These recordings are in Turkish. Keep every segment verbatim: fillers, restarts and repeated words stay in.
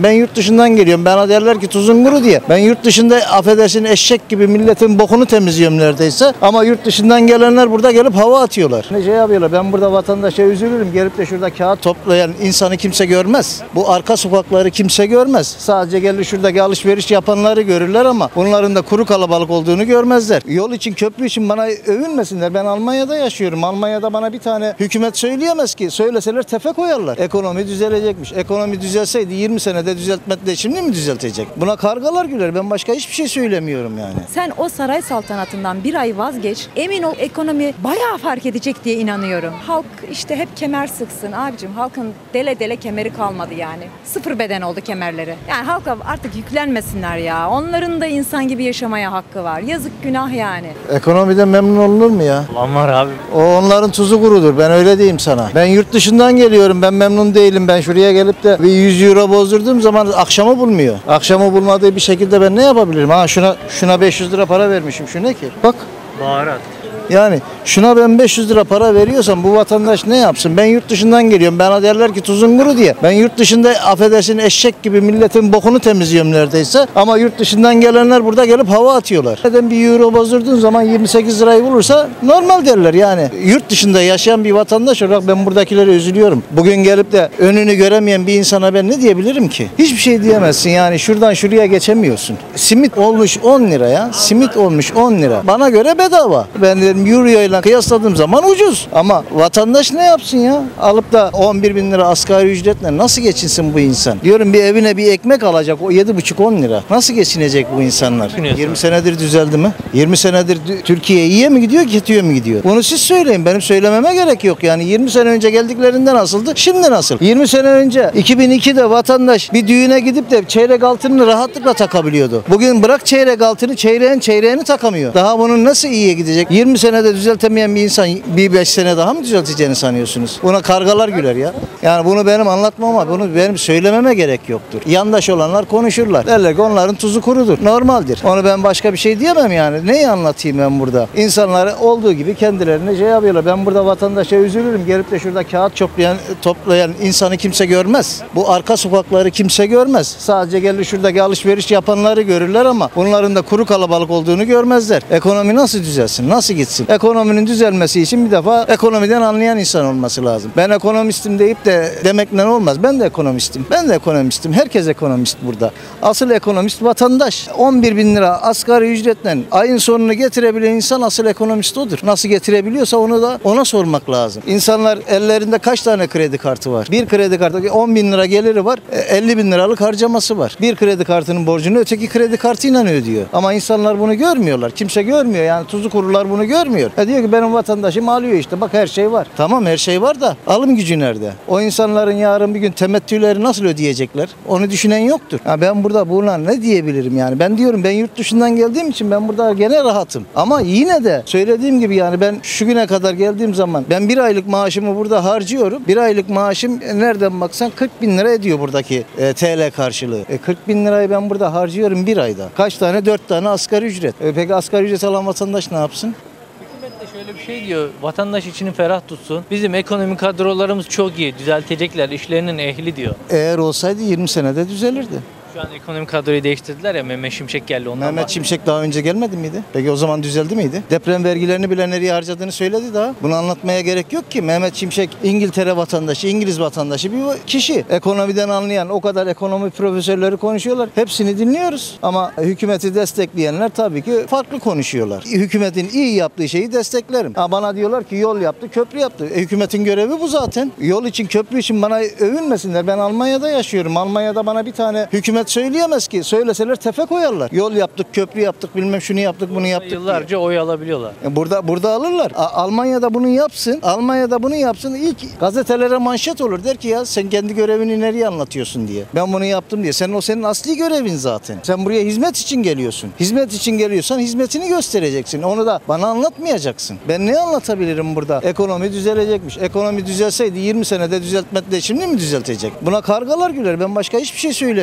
Ben yurt dışından geliyorum. Bana derler ki tuzun kuru diye. Ben yurt dışında affedersin eşek gibi milletin bokunu temizliyorum neredeyse. Ama yurt dışından gelenler burada gelip hava atıyorlar. Ne şey yapıyorlar? Ben burada vatandaşa üzülürüm. Gelip de şurada kağıt toplayan insanı kimse görmez. Bu arka sokakları kimse görmez. Sadece gelip şuradaki alışveriş yapanları görürler ama bunların da kuru kalabalık olduğunu görmezler. Yol için, köprü için bana övünmesinler. Ben Almanya'da yaşıyorum. Almanya'da bana bir tane hükümet söyleyemez ki. Söyleseler tefe koyarlar. Ekonomi düzelecekmiş. Ekonomi düzelseydi yirmi senede düzeltmedi de şimdi mi düzeltecek? Buna kargalar güler. Ben başka hiçbir şey söylemiyorum yani. Sen o saray saltanatından bir ay vazgeç. Emin ol ekonomi bayağı fark edecek diye inanıyorum. Halk işte hep kemer sıksın abicim. Halkın dele dele kemeri kalmadı yani. Sıfır beden oldu kemerleri. Yani halka artık yüklenmesinler ya. Onların da insan gibi yaşamaya hakkı var. Yazık günah yani. Ekonomiden memnun olunur mu ya? Ulan var abi. O onların tuzu kurudur. Ben öyle diyeyim sana. Ben yurt dışından geliyorum. Ben memnun değilim. Ben şuraya gelip de bir yüz euro bozdurduğum zaman akşamı bulmuyor. Akşamı bulmadığı bir şekilde ben ne yapabilirim? Ha şuna şuna beş yüz lira para vermişim. Şu ne ki? Bak. Baharat. Yani şuna ben beş yüz lira para veriyorsam bu vatandaş ne yapsın? Ben yurt dışından geliyorum. Bana derler ki tuzun kuru diye. Ben yurt dışında affedersin eşek gibi milletin bokunu temizliyorum neredeyse. Ama yurt dışından gelenler burada gelip hava atıyorlar. Neden bir euro bozdurduğun zaman yirmi sekiz lirayı bulursa normal derler yani. Yurt dışında yaşayan bir vatandaş olarak ben buradakilere üzülüyorum. Bugün gelip de önünü göremeyen bir insana ben ne diyebilirim ki? Hiçbir şey diyemezsin yani. Şuradan şuraya geçemiyorsun. Simit olmuş on lira ya. Simit olmuş on lira. Bana göre bedava. Ben de euro ile kıyasladığım zaman ucuz. Ama vatandaş ne yapsın ya? Alıp da on bir bin lira asgari ücretle nasıl geçinsin bu insan? Diyorum bir evine bir ekmek alacak o yedi buçuk on lira. Nasıl geçinecek bu insanlar? yirmi senedir düzeldi mi? yirmi senedir Türkiye iyiye mi gidiyor, kötüye mi gidiyor? Bunu siz söyleyin. Benim söylememe gerek yok. Yani yirmi sene önce geldiklerinde nasıldı? Şimdi nasıl? yirmi sene önce iki bin ikide vatandaş bir düğüne gidip de çeyrek altınını rahatlıkla takabiliyordu. Bugün bırak çeyrek altını, çeyreğin çeyreğini takamıyor. Daha bunun nasıl iyiye gidecek? yirmi senede düzeltemeyen bir insan bir beş sene daha mı düzelteceğini sanıyorsunuz? Buna kargalar güler ya. Yani bunu benim anlatmama, bunu benim söylememe gerek yoktur. Yandaş olanlar konuşurlar. Derler ki onların tuzu kurudur. Normaldir. Onu ben başka bir şey diyemem yani. Neyi anlatayım ben burada? İnsanlar olduğu gibi kendilerine şey yapıyorlar. Ben burada vatandaşa üzülürüm. Gelip de şurada kağıt toplayan, toplayan insanı kimse görmez. Bu arka sokakları kimse görmez. Sadece gelip şuradaki alışveriş yapanları görürler ama bunların da kuru kalabalık olduğunu görmezler. Ekonomi nasıl düzelsin? Nasıl gitsin? Ekonominin düzelmesi için bir defa ekonomiden anlayan insan olması lazım. Ben ekonomistim deyip de demekle olmaz. Ben de ekonomistim. Ben de ekonomistim. Herkes ekonomist burada. Asıl ekonomist vatandaş. on bir bin lira asgari ücretle ayın sonunu getirebilen insan asıl ekonomist odur. Nasıl getirebiliyorsa onu da ona sormak lazım. İnsanlar ellerinde kaç tane kredi kartı var? Bir kredi kartı on bin lira geliri var. elli bin liralık harcaması var. Bir kredi kartının borcunu öteki kredi kartıyla ödüyor. Ama insanlar bunu görmüyorlar. Kimse görmüyor. Yani tuzu kurular bunu görmüyor. Ya diyor ki benim vatandaşım alıyor işte. Bak her şey var. Tamam her şey var da alım gücü nerede? O insanların yarın bir gün temettüleri nasıl ödeyecekler? Onu düşünen yoktur. Ya ben burada buna ne diyebilirim yani? Ben diyorum ben yurt dışından geldiğim için ben burada gene rahatım. Ama yine de söylediğim gibi yani ben şu güne kadar geldiğim zaman ben bir aylık maaşımı burada harcıyorum. Bir aylık maaşım nereden baksan kırk bin lira ediyor buradaki e, T L karşılığı. E, kırk bin lirayı ben burada harcıyorum bir ayda. Kaç tane? Dört tane asgari ücret. E, peki asgari ücret alan vatandaş ne yapsın? Şöyle bir şey diyor, vatandaş içini ferah tutsun. Bizim ekonomik kadrolarımız çok iyi, düzeltecekler, işlerinin ehli diyor. Eğer olsaydı yirmi senede düzelirdi. Şu an ekonomik kadroyu değiştirdiler ya, Mehmet Şimşek geldi ondan. Mehmet Şimşek daha önce gelmedi miydi? Peki o zaman düzeldi miydi? Deprem vergilerini bile nereye harcadığını söyledi daha. Bunu anlatmaya gerek yok ki. Mehmet Şimşek İngiltere vatandaşı, İngiliz vatandaşı bir kişi. Ekonomiden anlayan o kadar ekonomi profesörleri konuşuyorlar. Hepsini dinliyoruz. Ama hükümeti destekleyenler tabii ki farklı konuşuyorlar. Hükümetin iyi yaptığı şeyi desteklerim. Ha, bana diyorlar ki yol yaptı, köprü yaptı. E, hükümetin görevi bu zaten. Yol için, köprü için bana övünmesinler. Ben Almanya'da yaşıyorum. Almanya'da bana bir tane hükümet söyleyemez ki. Söyleseler tefe koyarlar. Yol yaptık, köprü yaptık, bilmem şunu yaptık, bunu yaptık Yıllarca diye. oy alabiliyorlar. E burada burada alırlar. A- Almanya'da bunu yapsın. Almanya'da bunu yapsın. İlk gazetelere manşet olur. Der ki ya sen kendi görevini nereye anlatıyorsun diye. Ben bunu yaptım diye. Senin o senin asli görevin zaten. Sen buraya hizmet için geliyorsun. Hizmet için geliyorsan hizmetini göstereceksin. Onu da bana anlatmayacaksın. Ben ne anlatabilirim burada? Ekonomi düzelecekmiş. Ekonomi düzelseydi yirmi senede düzeltmedi de şimdi mi düzeltecek? Buna kargalar güler. Ben başka hiçbir şey söylemiyorum yani.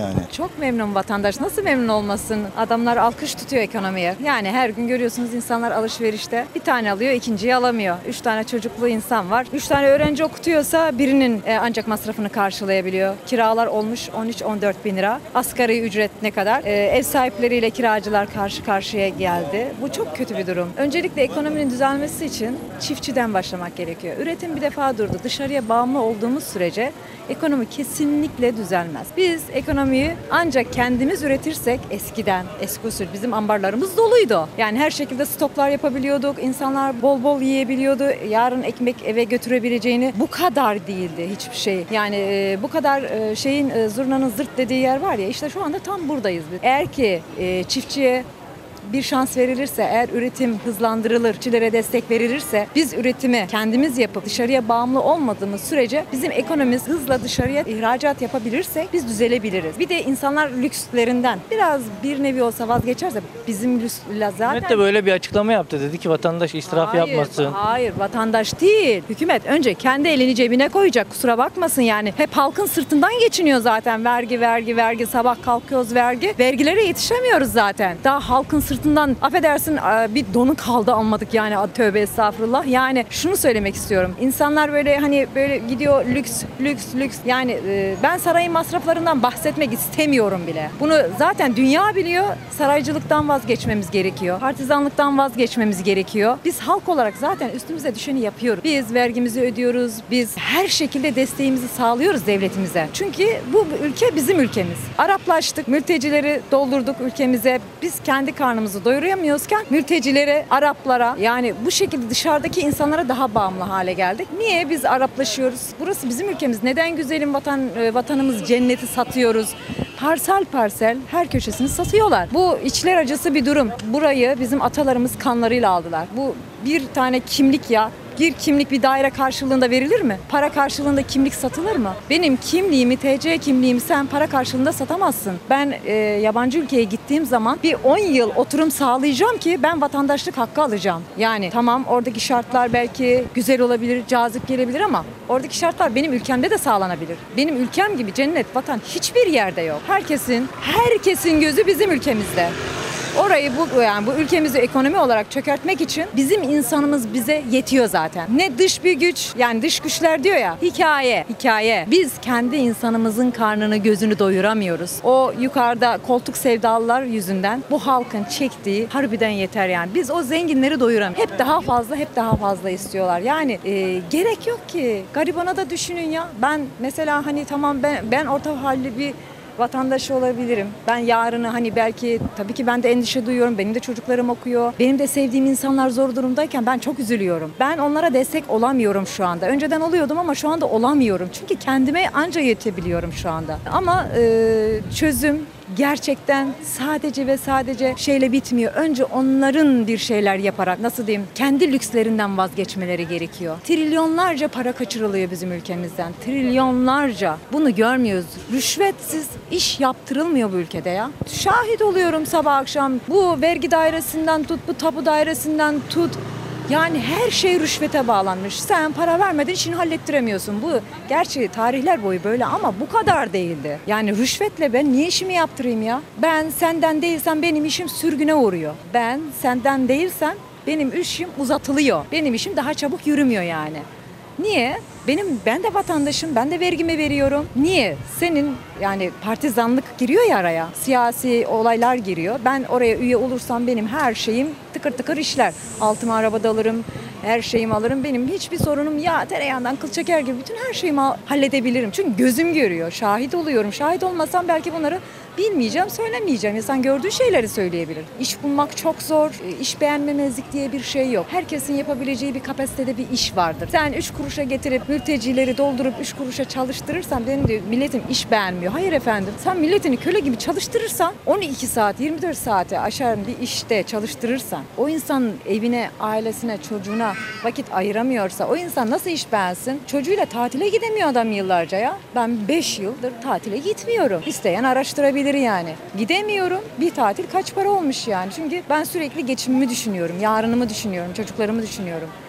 yani. Çok memnun vatandaş. Nasıl memnun olmasın? Adamlar alkış tutuyor ekonomiye. Yani her gün görüyorsunuz insanlar alışverişte. Bir tane alıyor, ikinciyi alamıyor. Üç tane çocuklu insan var. Üç tane öğrenci okutuyorsa birinin e, ancak masrafını karşılayabiliyor. Kiralar olmuş on üç on dört bin lira. Asgari ücret ne kadar? E, ev sahipleriyle kiracılar karşı karşıya geldi. Bu çok kötü bir durum. Öncelikle ekonominin düzelmesi için çiftçiden başlamak gerekiyor. Üretim bir defa durdu. Dışarıya bağımlı olduğumuz sürece ekonomi kesinlikle düzelmez. Biz ekonomiyi ancak kendimiz üretirsek eskiden, eski usul bizim ambarlarımız doluydu. Yani her şekilde stoklar yapabiliyorduk. İnsanlar bol bol yiyebiliyordu. Yarın ekmek eve götürebileceğini bu kadar değildi hiçbir şey. Yani e, bu kadar e, şeyin e, zurnanın zırt dediği yer var ya işte şu anda tam buradayız biz. Eğer ki e, çiftçiye bir şans verilirse, eğer üretim hızlandırılır, çiftçilere destek verilirse, biz üretimi kendimiz yapıp dışarıya bağımlı olmadığımız sürece bizim ekonomimiz hızla dışarıya ihracat yapabilirsek biz düzelebiliriz. Bir de insanlar lükslerinden biraz bir nevi olsa vazgeçerse bizim lüks zaten... Hükümet de böyle bir açıklama yaptı. Dedi ki vatandaş israf Hayır, yapmasın. Hayır, vatandaş değil. Hükümet önce kendi elini cebine koyacak. Kusura bakmasın yani. Hep halkın sırtından geçiniyor zaten. Vergi, vergi, vergi. Sabah kalkıyoruz vergi. Vergilere yetişemiyoruz zaten. Daha halkın sırtından affedersin bir donu kaldı almadık yani tövbe estağfurullah. Yani şunu söylemek istiyorum. İnsanlar böyle hani böyle gidiyor lüks, lüks, lüks. Yani ben sarayın masraflarından bahsetmek istemiyorum bile. Bunu zaten dünya biliyor. Saraycılıktan vazgeçmemiz gerekiyor. Partizanlıktan vazgeçmemiz gerekiyor. Biz halk olarak zaten üstümüze düşeni yapıyoruz. Biz vergimizi ödüyoruz. Biz her şekilde desteğimizi sağlıyoruz devletimize. Çünkü bu ülke bizim ülkemiz. Araplaştık, mültecileri doldurduk ülkemize. Biz kendi karnımızı doyuramıyoruzken mültecilere, Araplara yani bu şekilde dışarıdaki insanlara daha bağımlı hale geldik. Niye biz Araplaşıyoruz? Burası bizim ülkemiz. Neden güzelim vatan vatanımız cenneti satıyoruz? Parsel parsel her köşesini satıyorlar. Bu içler acısı bir durum. Burayı bizim atalarımız kanlarıyla aldılar. Bu bir tane kimlik ya. Bir kimlik bir daire karşılığında verilir mi? Para karşılığında kimlik satılır mı? Benim kimliğimi, T C kimliğimi sen para karşılığında satamazsın. Ben e, yabancı ülkeye gittiğim zaman bir on yıl oturum sağlayacağım ki ben vatandaşlık hakkı alacağım. Yani tamam oradaki şartlar belki güzel olabilir, cazip gelebilir ama oradaki şartlar benim ülkemde de sağlanabilir. Benim ülkem gibi cennet vatan hiçbir yerde yok. Herkesin, herkesin gözü bizim ülkemizde. Orayı bu yani bu ülkemizi ekonomi olarak çökertmek için bizim insanımız bize yetiyor zaten. Ne dış bir güç yani dış güçler diyor ya hikaye hikaye. Biz kendi insanımızın karnını gözünü doyuramıyoruz. O yukarıda koltuk sevdalılar yüzünden bu halkın çektiği harbiden yeter yani. Biz o zenginleri doyuramıyoruz. Hep daha fazla hep daha fazla istiyorlar. Yani e, gerek yok ki. Garibana da düşünün ya. Ben mesela hani tamam ben ben orta halli bir vatandaşı olabilirim. Ben yarını hani belki tabii ki ben de endişe duyuyorum. Benim de çocuklarım okuyor. Benim de sevdiğim insanlar zor durumdayken ben çok üzülüyorum. Ben onlara destek olamıyorum şu anda. Önceden oluyordum ama şu anda olamıyorum. Çünkü kendime anca yetebiliyorum şu anda. Ama e, çözüm gerçekten sadece ve sadece şeyle bitmiyor. Önce onların bir şeyler yaparak nasıl diyeyim kendi lükslerinden vazgeçmeleri gerekiyor. Trilyonlarca para kaçırılıyor bizim ülkemizden. Trilyonlarca. Bunu görmüyoruz. Rüşvetsiz iş yaptırılmıyor bu ülkede ya. Şahit oluyorum sabah akşam. Bu vergi dairesinden tut, bu tapu dairesinden tut. Yani her şey rüşvete bağlanmış. Sen para vermeden işini hallettiremiyorsun. Bu gerçi tarihler boyu böyle ama bu kadar değildi. Yani rüşvetle ben niye işimi yaptırayım ya? Ben senden değilsem benim işim sürgüne uğruyor. Ben senden değilsem benim işim uzatılıyor. Benim işim daha çabuk yürümüyor yani. Niye? Benim ben de vatandaşım, ben de vergimi veriyorum. Niye? Senin yani partizanlık giriyor ya araya. Siyasi olaylar giriyor. Ben oraya üye olursam benim her şeyim tıkır tıkır işler. Altıma arabada alırım, her şeyimi alırım. Benim hiçbir sorunum ya tereyağından kıl çeker gibi bütün her şeyimi halledebilirim. Çünkü gözüm görüyor, şahit oluyorum. Şahit olmasam belki bunları bilmeyeceğim, söylemeyeceğim. İnsan gördüğü şeyleri söyleyebilir. İş bulmak çok zor. İş beğenmemezlik diye bir şey yok. Herkesin yapabileceği bir kapasitede bir iş vardır. Sen üç kuruşa getirip mültecileri doldurup üç kuruşa çalıştırırsan benim diyor milletim iş beğenmiyor. Hayır efendim. Sen milletini köle gibi çalıştırırsan on iki saat, yirmi dört saate aşan bir işte çalıştırırsan o insanın evine, ailesine, çocuğuna vakit ayıramıyorsa o insan nasıl iş beğensin? Çocuğuyla tatile gidemiyor adam yıllarca ya. Ben beş yıldır tatile gitmiyorum. İsteyen araştırabilir yani. Gidemiyorum. Bir tatil kaç para olmuş yani? Çünkü ben sürekli geçimimi düşünüyorum, yarınımı düşünüyorum, çocuklarımı düşünüyorum.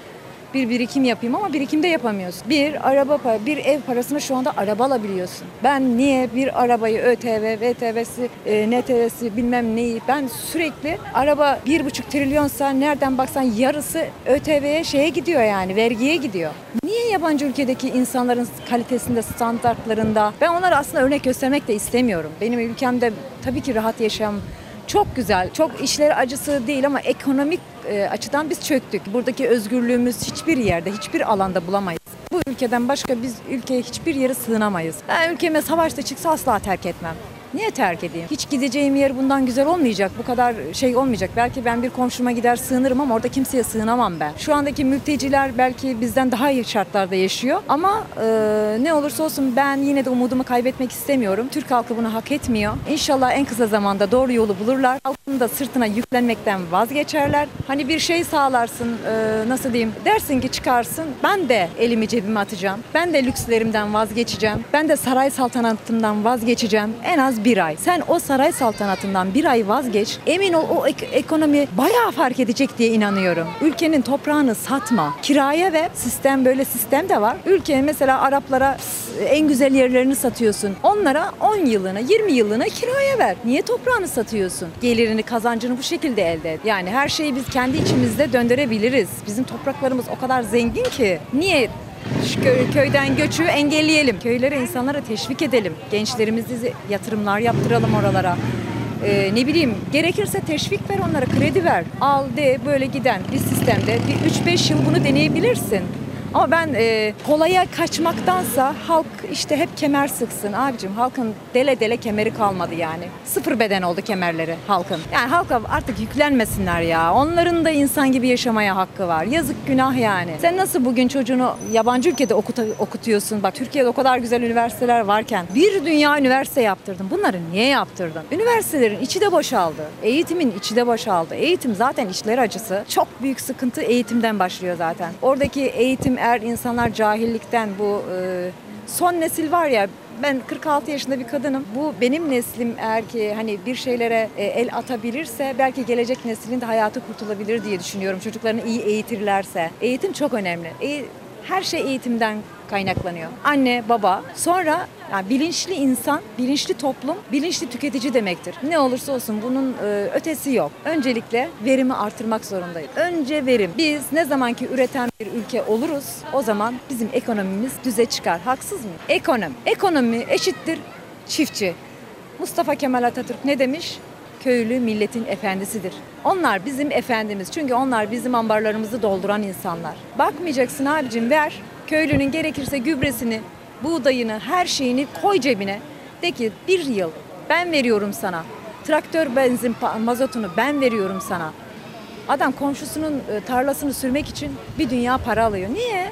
Bir birikim yapayım ama birikim de yapamıyorsun. Bir araba para, bir ev parasını şu anda araba alabiliyorsun. Ben niye bir arabayı ÖTV, VTV'si, e, N T V'si bilmem neyi ben sürekli araba bir buçuk trilyonsa nereden baksan yarısı ÖTV'ye şeye gidiyor yani vergiye gidiyor. Niye yabancı ülkedeki insanların kalitesinde, standartlarında ben onları aslında örnek göstermek de istemiyorum. Benim ülkemde tabii ki rahat yaşam çok güzel, çok işleri acısı değil ama ekonomik e, açıdan biz çöktük. Buradaki özgürlüğümüz hiçbir yerde, hiçbir alanda bulamayız. Bu ülkeden başka biz ülkeye hiçbir yere sığınamayız. Ben ülkeme savaşta çıksa asla terk etmem. Niye terk edeyim? Hiç gideceğim yer bundan güzel olmayacak. Bu kadar şey olmayacak. Belki ben bir komşuma gider sığınırım ama orada kimseye sığınamam ben. Şu andaki mülteciler belki bizden daha iyi şartlarda yaşıyor. Ama e, ne olursa olsun ben yine de umudumu kaybetmek istemiyorum. Türk halkı bunu hak etmiyor. İnşallah en kısa zamanda doğru yolu bulurlar. Halkın da sırtına yüklenmekten vazgeçerler. Hani bir şey sağlarsın, e, nasıl diyeyim? Dersin ki çıkarsın. Ben de elimi cebime atacağım. Ben de lükslerimden vazgeçeceğim. Ben de saray saltanatımdan vazgeçeceğim. En az bir ay. Sen o saray saltanatından bir ay vazgeç. Emin ol o ek- ekonomi bayağı fark edecek diye inanıyorum. Ülkenin toprağını satma. Kiraya ver. Sistem böyle sistem de var. Ülke mesela Araplara en güzel yerlerini satıyorsun. Onlara on yıllığına, yirmi yıllığına kiraya ver. Niye toprağını satıyorsun? Gelirini, kazancını bu şekilde elde et. Yani her şeyi biz kendi içimizde döndürebiliriz. Bizim topraklarımız o kadar zengin ki. Niye şu köy- köyden göçü engelleyelim. Köylere, insanlara teşvik edelim. Gençlerimizi yatırımlar yaptıralım oralara. Ee, ne bileyim gerekirse teşvik ver onlara, kredi ver. Al de böyle giden bir sistemde bir üç beş yıl bunu deneyebilirsin. Ama ben e, kolaya kaçmaktansa halk işte hep kemer sıksın abicim. Halkın dele dele kemeri kalmadı yani. Sıfır beden oldu kemerleri halkın. Yani halka artık yüklenmesinler ya. Onların da insan gibi yaşamaya hakkı var. Yazık günah yani. Sen nasıl bugün çocuğunu yabancı ülkede okuta, okutuyorsun? Bak Türkiye'de o kadar güzel üniversiteler varken bir dünya üniversite yaptırdın. Bunları niye yaptırdın? Üniversitelerin içi de boşaldı. Eğitimin içi de boşaldı. Eğitim zaten işler acısı. Çok büyük sıkıntı eğitimden başlıyor zaten. Oradaki eğitim eğer insanlar cahillikten bu e, son nesil var ya ben kırk altı yaşında bir kadınım. Bu benim neslim eğer ki hani bir şeylere e, el atabilirse belki gelecek neslin de hayatı kurtulabilir diye düşünüyorum. Çocuklarını iyi eğitirlerse. Eğitim çok önemli. E, her şey eğitimden kaynaklanıyor. Anne, baba, sonra yani bilinçli insan, bilinçli toplum, bilinçli tüketici demektir. Ne olursa olsun bunun e, ötesi yok. Öncelikle verimi artırmak zorundayız. Önce verim. Biz ne zaman ki üreten bir ülke oluruz, o zaman bizim ekonomimiz düze çıkar. Haksız mı? Ekonomi. Ekonomi eşittir çiftçi. Mustafa Kemal Atatürk ne demiş? Köylü milletin efendisidir. Onlar bizim efendimiz. Çünkü onlar bizim ambarlarımızı dolduran insanlar. Bakmayacaksın abicim ver. Köylünün gerekirse gübresini, buğdayını, her şeyini koy cebine. De ki bir yıl ben veriyorum sana. Traktör benzin mazotunu ben veriyorum sana. Adam komşusunun tarlasını sürmek için bir dünya para alıyor. Niye?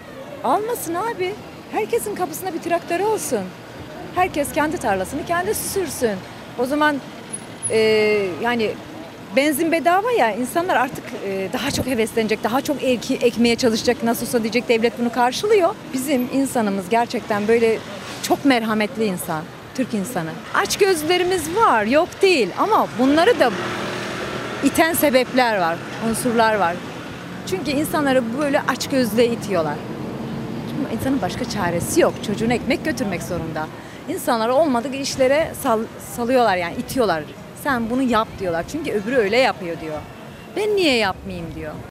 Almasın abi. Herkesin kapısına bir traktörü olsun. Herkes kendi tarlasını kendisi sürsün. O zaman e, yani benzin bedava ya insanlar artık e, daha çok heveslenecek, daha çok ek, ekmeye çalışacak. Nasıl olsa diyecek devlet bunu karşılıyor. Bizim insanımız gerçekten böyle çok merhametli insan, Türk insanı. Açgözlülerimiz var, yok değil ama bunları da iten sebepler var, unsurlar var. Çünkü insanları böyle açgözlüğe itiyorlar. Çünkü insanın başka çaresi yok. Çocuğuna ekmek götürmek zorunda. İnsanları olmadık işlere sal, salıyorlar yani itiyorlar. Sen bunu yap diyorlar. Çünkü öbürü öyle yapıyor diyor. Ben niye yapmayayım diyor.